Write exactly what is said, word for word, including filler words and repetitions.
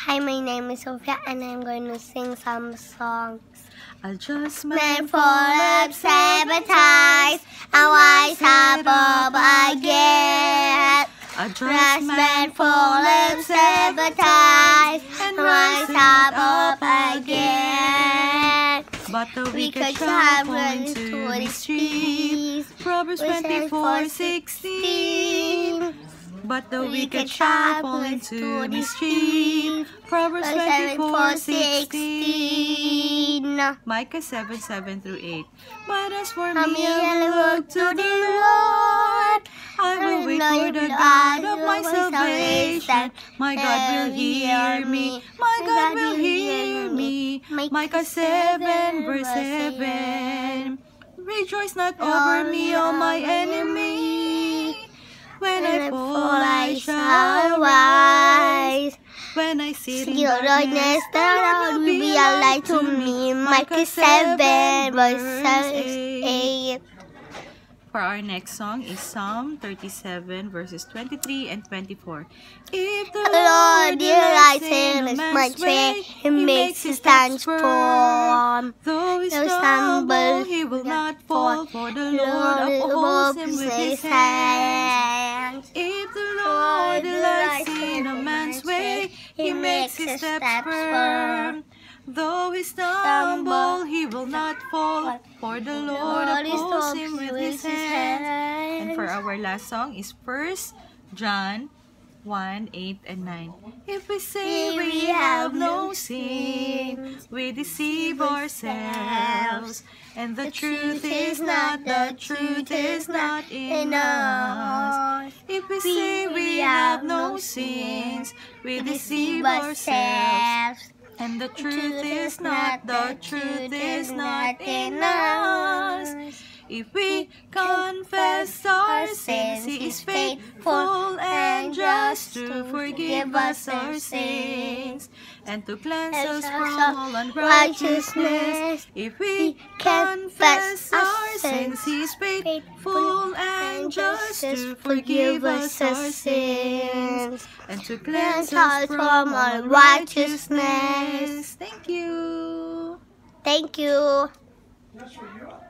Hi, my name is Sophia and I'm going to sing some songs. Adjustment For love, sabotage, and wise up again. Adjustment for love, sabotage, and wise up again. But the wicked shall fall into mischief. Proverbs twenty-four sixteen. But the wicked shall fall into mischief. Proverbs twenty-four sixteen. Micah seven seven through eight. But as for me, I will look to the Lord. I will wait for the God of my salvation. My God will hear me. My God will hear me. Micah seven verse seven. Rejoice not over me, O my enemy. When I fall, I shall rise. When I sit in darkness, the Lord will be a light to me. Micah seven verse eight. For our next song is Psalm thirty-seven verses twenty-three and twenty-four. If the Lord delights in my way, He makes His stands firm. Though he stumble, he will not fall, for the Lord upholds him with His hands. If the Lord delights in a man's way, He makes his steps firm. Though he stumble, he will not fall, for the Lord upholds him with His hands. And for our last song is First John one, eight and nine. If we say we have no sin, we deceive ourselves, and the truth is not, the truth is not in us. If we say we have no sins, we deceive ourselves, and the truth is not, the truth is not in us. If we confess our sins, He is faithful and just to forgive us our sins and to cleanse us from all unrighteousness. If we confess our sins, He is faithful and just to forgive us our sins and to cleanse us from all unrighteousness. Thank you. Thank you.